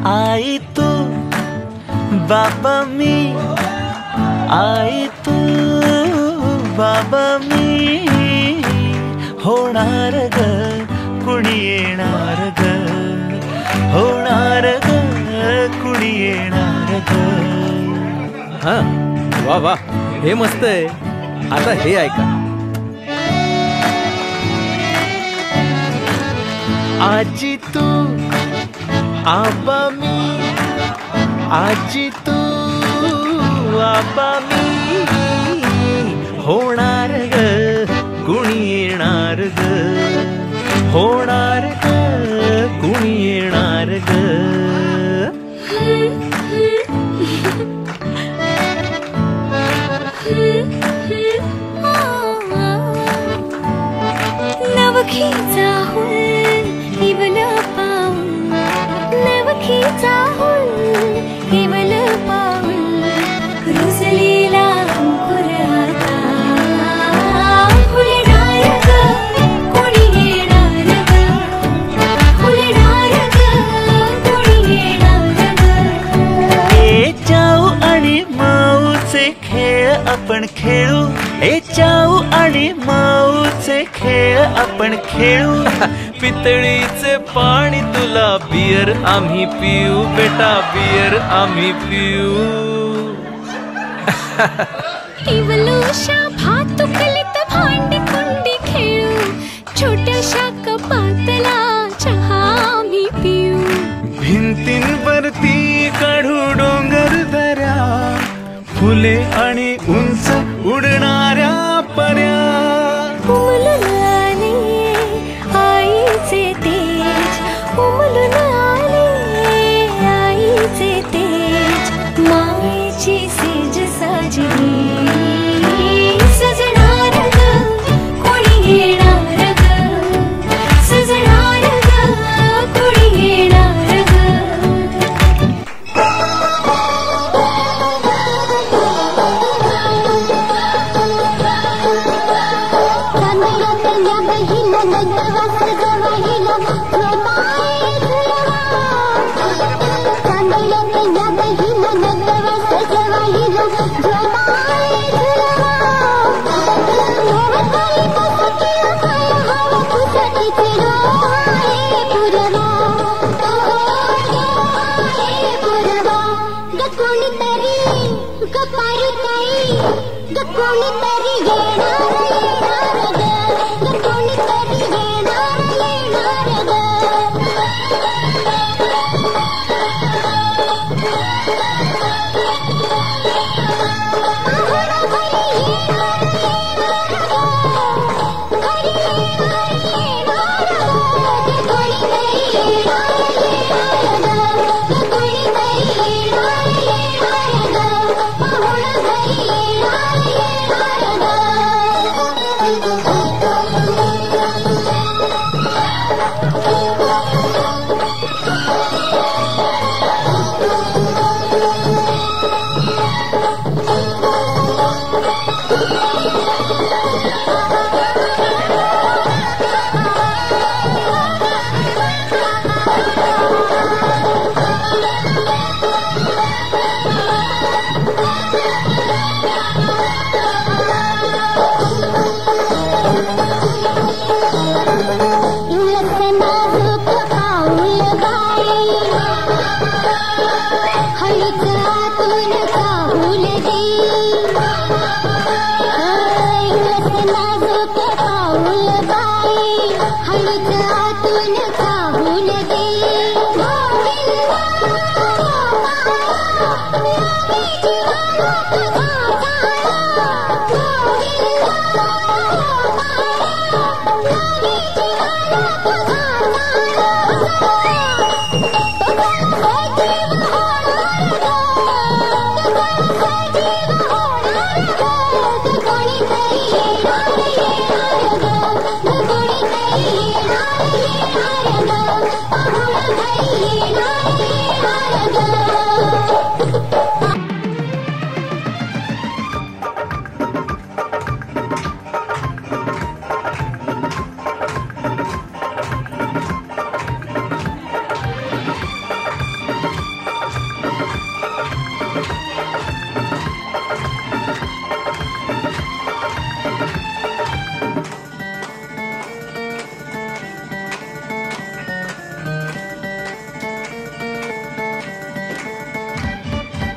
आई तू बाबा मी, आई तू बाबा मी, होणार ग कुणी येणार ग, होणार ग कुणी येणार ग. हा वा वा, हे मस्त आहे. आता हे ऐका. आजी तू आबा मी, आजी तू आबा मी, होणार ग कुणी येणार ग, होणार ग कुणी येणार ग. नवखीचा हुल इवल पाऊल, नवखीचा हुल इवल पाऊल, रुजलेला अंकुर आता फुलणार ग कोणी येणार ग, फुलणार ग कोणी येणार ग. ए चाऊ आणि माऊचे खेळ आपण खेळू, ए चाऊ आणि माऊचे खेळ आपण खेळू. पितळीचे पाणी तुला, बियर आम्ही पिऊ बेटा, बियर आम्ही पिऊ. इवलूशा भातुकलीत भांडी कुंडी खेळू, छोट्याशा कपातला चहा आम्ही पिऊ. भिंतींवरती काढू डोंगर दऱ्या, फुले आणि उंच उडणाऱ्या पर्या. उमलून आले आईचे तेज, उमलून आले आईचे तेज, मायेची सेज साजली सजणार ग कोणी येणार ग, सजणार ग कोणी येणार ग.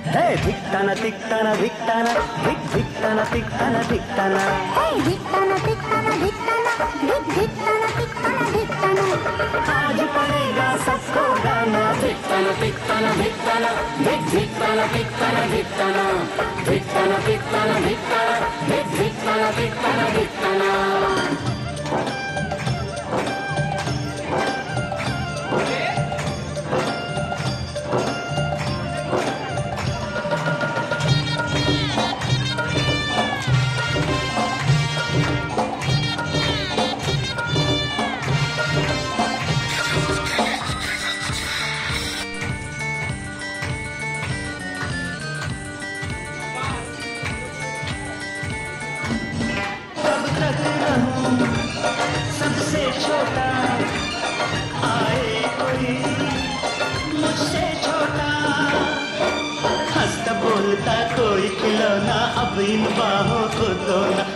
हे धिकताना धिकताना धिकताना धिकताना धिकताना धिकताना धिकताना धिकताना धिकताना धिकताना धिकताना धिकताना आज पड़ेगा सबको गाना धिकताना धिकताना धिकताना धिकताना धिकताना धिकताना धिकताना धिकताना धिकताना धिकताना धिकताना धिकताना सबसे छोटा आए कोई मुझसे छोटा हंसता बोलता कोई खिलौना अब इन बाहों को दो ना